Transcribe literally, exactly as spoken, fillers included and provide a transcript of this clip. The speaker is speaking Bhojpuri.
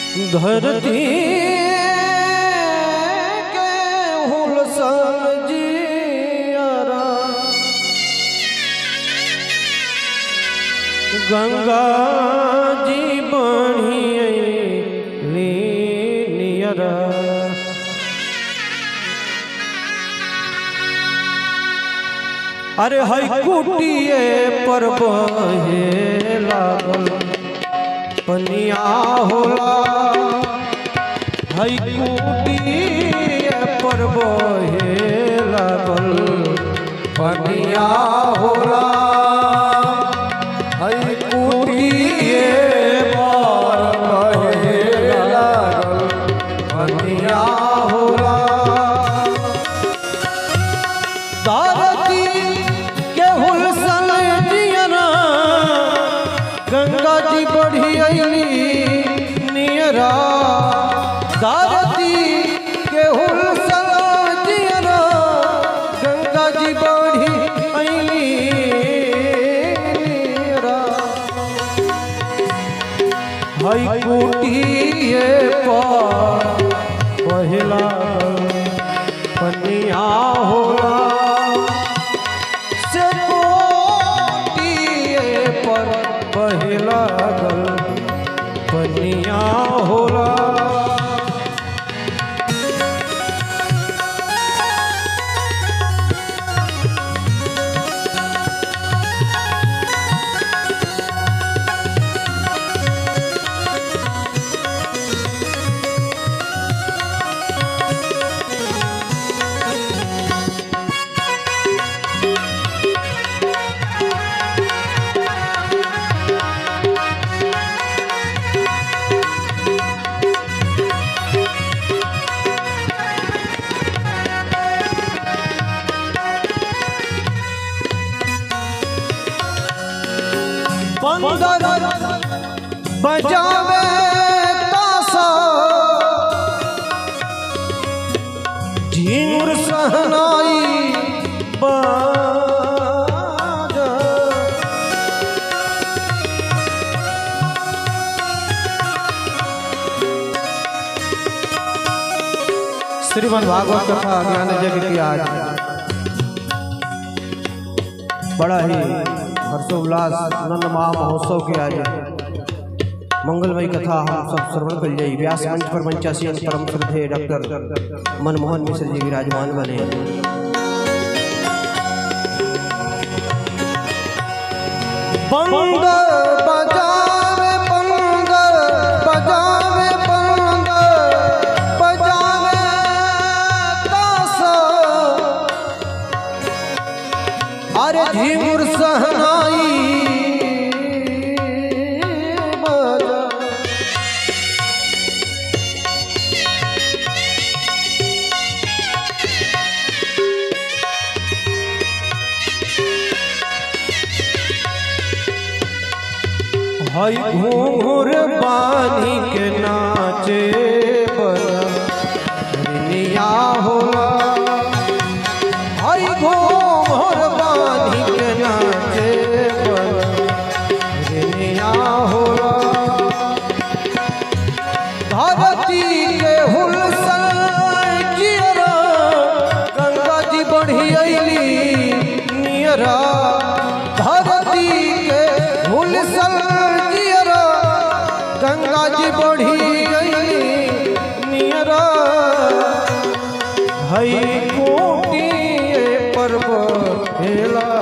धरती के हुलसन जियारा गंगा जी बढ़ियली नियरा अरे हई कुटिए पर बहे लागल पनिया होला हई कुटिए पर बहे लागल पनिया होला हई कुटिए पर बहे लागल पनिया होला धरती के हुलसन जियरा गंगा जी बढ़ियली नियरा धरती के हुलसन जियरा गंगा जी बढ़ियली नियरा हई कुटिए पर पहिला पनिया होला से कुटिए पर पहिला पनिया होला बंदर बजावे तासा झिंगुर सहनाई बाजा श्रीमद् भागवत कथा ज्ञान यज्ञ की आज बड़ा ही हर्षोल्लास नंद महा महोत्सव के आज मंगलमयी कथा हम सब श्रवण कर जाइए। व्यास मंच पर मंचासी परम श्रद्धेय डॉक्टर मनमोहन मिश्र जी विराजमान बने। बंद बजावे बंद बजावे बंद बजावे तासा अरे झिंगुर सहनाई बाजा हई घूंघर बानी के नाचे बनिया होला हई घूंघर बानी के नाचे बनिया होला धरती के हुलसन जियरा गंगा जी बढ़ियली नियरा धरती के हुलसन जियरा गंगा जी बढ़ियली नियरा हई कुटिए पर बहेला